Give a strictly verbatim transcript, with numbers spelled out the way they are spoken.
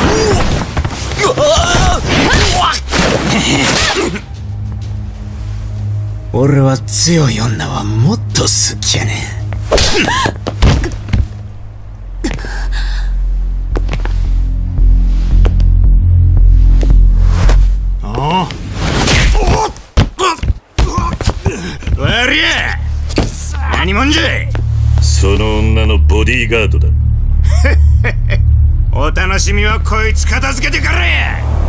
俺は強い女はもっと好きやねん。ああ、わりゃ何者じゃい。 その女のボディーガードだ。 お楽しみはこいつ片付けてからや。